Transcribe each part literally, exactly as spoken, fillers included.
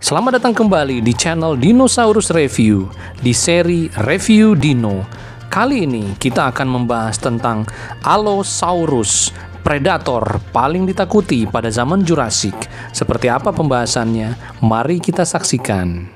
Selamat datang kembali di channel Dinosaurus Review di seri Review Dino. Kali ini kita akan membahas tentang Allosaurus, predator paling ditakuti pada zaman Jurassic. Seperti apa pembahasannya? Mari kita saksikan.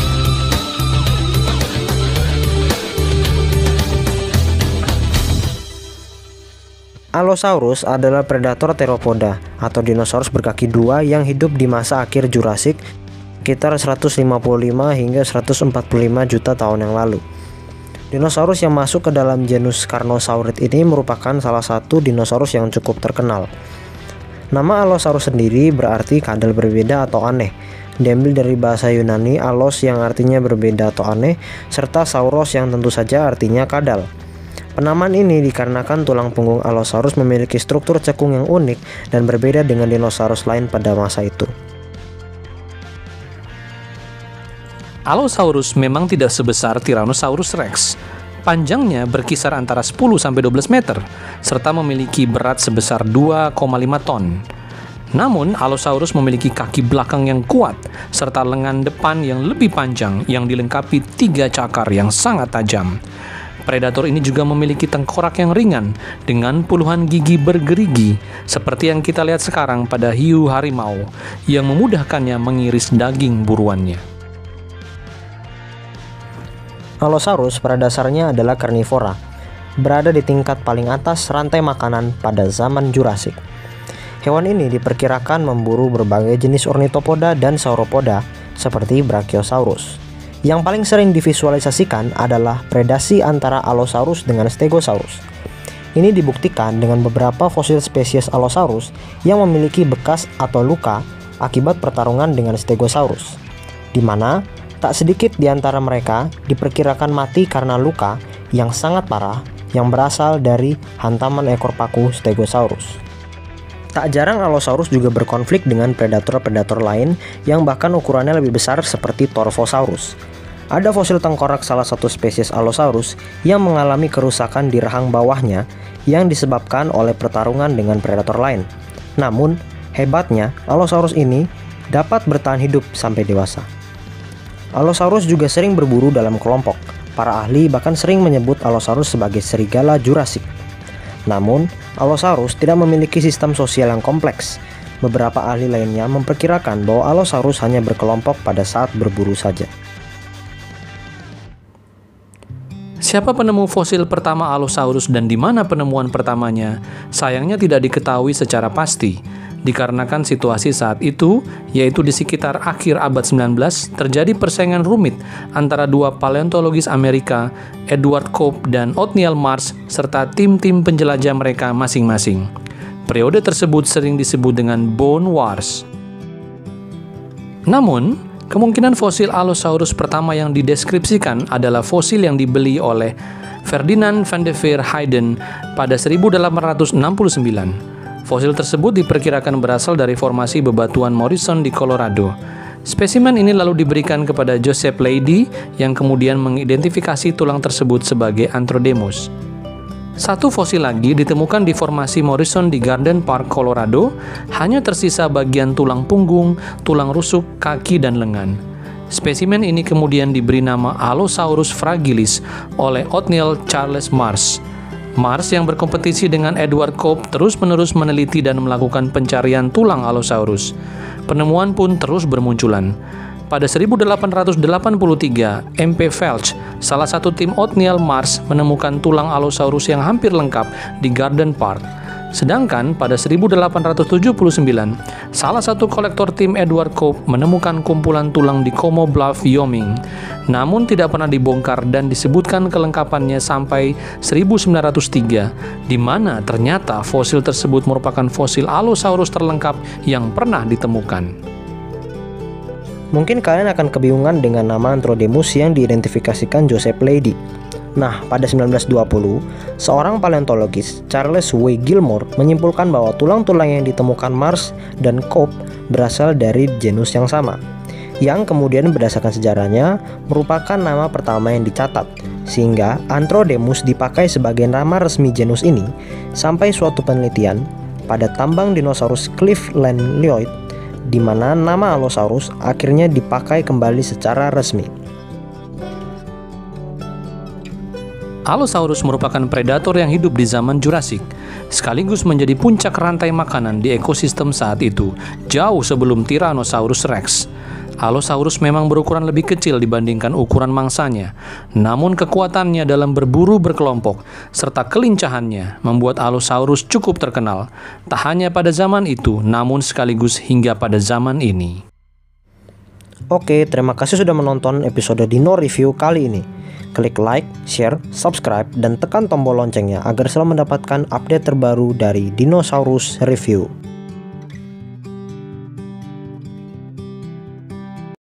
Allosaurus adalah predator teropoda atau dinosaurus berkaki dua yang hidup di masa akhir Jurassic sekitar seratus lima puluh lima hingga seratus empat puluh lima juta tahun yang lalu. Dinosaurus yang masuk ke dalam genus Carnosaurid ini merupakan salah satu dinosaurus yang cukup terkenal. Nama Allosaurus sendiri berarti kadal berbeda atau aneh, diambil dari bahasa Yunani allos yang artinya berbeda atau aneh, serta sauros yang tentu saja artinya kadal. Penamaan ini dikarenakan tulang punggung Allosaurus memiliki struktur cekung yang unik dan berbeda dengan dinosaurus lain pada masa itu. Allosaurus memang tidak sebesar Tyrannosaurus Rex. Panjangnya berkisar antara sepuluh sampai dua belas meter, serta memiliki berat sebesar dua koma lima ton. Namun, Allosaurus memiliki kaki belakang yang kuat, serta lengan depan yang lebih panjang yang dilengkapi tiga cakar yang sangat tajam. Predator ini juga memiliki tengkorak yang ringan dengan puluhan gigi bergerigi, seperti yang kita lihat sekarang pada hiu harimau, yang memudahkannya mengiris daging buruannya. Allosaurus pada dasarnya adalah karnivora, berada di tingkat paling atas rantai makanan pada zaman Jurassic. Hewan ini diperkirakan memburu berbagai jenis ornitopoda dan sauropoda seperti Brachiosaurus. Yang paling sering divisualisasikan adalah predasi antara Allosaurus dengan Stegosaurus. Ini dibuktikan dengan beberapa fosil spesies Allosaurus yang memiliki bekas atau luka akibat pertarungan dengan Stegosaurus, di mana tak sedikit di antara mereka diperkirakan mati karena luka yang sangat parah yang berasal dari hantaman ekor paku Stegosaurus. Tak jarang Allosaurus juga berkonflik dengan predator-predator lain yang bahkan ukurannya lebih besar seperti Torvosaurus. Ada fosil tengkorak salah satu spesies Allosaurus yang mengalami kerusakan di rahang bawahnya yang disebabkan oleh pertarungan dengan predator lain. Namun, hebatnya Allosaurus ini dapat bertahan hidup sampai dewasa. Allosaurus juga sering berburu dalam kelompok. Para ahli bahkan sering menyebut Allosaurus sebagai serigala Jurassic. Namun, Allosaurus tidak memiliki sistem sosial yang kompleks. Beberapa ahli lainnya memperkirakan bahwa Allosaurus hanya berkelompok pada saat berburu saja. Siapa penemu fosil pertama Allosaurus dan di mana penemuan pertamanya? Sayangnya tidak diketahui secara pasti. Dikarenakan situasi saat itu, yaitu di sekitar akhir abad sembilan belas, terjadi persaingan rumit antara dua paleontologis Amerika, Edward Cope dan Othniel Marsh, serta tim-tim penjelajah mereka masing-masing. Periode tersebut sering disebut dengan Bone Wars. Namun, kemungkinan fosil Allosaurus pertama yang dideskripsikan adalah fosil yang dibeli oleh Ferdinand van de Veer Heyden pada seribu delapan ratus enam puluh sembilan. Fosil tersebut diperkirakan berasal dari formasi bebatuan Morrison di Colorado. Spesimen ini lalu diberikan kepada Joseph Leidy yang kemudian mengidentifikasi tulang tersebut sebagai Antrodemus. Satu fosil lagi ditemukan di formasi Morrison di Garden Park, Colorado, hanya tersisa bagian tulang punggung, tulang rusuk, kaki, dan lengan. Spesimen ini kemudian diberi nama Allosaurus fragilis oleh Othniel Charles Marsh. Marsh yang berkompetisi dengan Edward Cope terus-menerus meneliti dan melakukan pencarian tulang Allosaurus. Penemuan pun terus bermunculan. Pada seribu delapan ratus delapan puluh tiga, M P Felch, salah satu tim Othniel Marsh, menemukan tulang Allosaurus yang hampir lengkap di Garden Park. Sedangkan pada seribu delapan ratus tujuh puluh sembilan, salah satu kolektor tim Edward Cope menemukan kumpulan tulang di Como Bluff, Wyoming. Namun tidak pernah dibongkar dan disebutkan kelengkapannya sampai seribu sembilan ratus tiga, di mana ternyata fosil tersebut merupakan fosil Allosaurus terlengkap yang pernah ditemukan. Mungkin kalian akan kebingungan dengan nama Antrodemus yang diidentifikasikan Joseph Leidy. Nah, pada sembilan belas dua puluh, seorang paleontologis, Charles W. Gilmore, menyimpulkan bahwa tulang-tulang yang ditemukan Marsh dan Cope berasal dari genus yang sama, yang kemudian berdasarkan sejarahnya merupakan nama pertama yang dicatat, sehingga Antrodemus dipakai sebagai nama resmi genus ini sampai suatu penelitian pada tambang dinosaurus Cliff Land Lloyd di mana nama Allosaurus akhirnya dipakai kembali secara resmi. Allosaurus merupakan predator yang hidup di zaman Jurassik, sekaligus menjadi puncak rantai makanan di ekosistem saat itu, jauh sebelum Tyrannosaurus Rex. Allosaurus memang berukuran lebih kecil dibandingkan ukuran mangsanya, namun kekuatannya dalam berburu berkelompok serta kelincahannya membuat Allosaurus cukup terkenal, tak hanya pada zaman itu, namun sekaligus hingga pada zaman ini. Oke, terima kasih sudah menonton episode Dino Review kali ini. Klik like, share, subscribe, dan tekan tombol loncengnya agar selalu mendapatkan update terbaru dari Dinosaurus Review.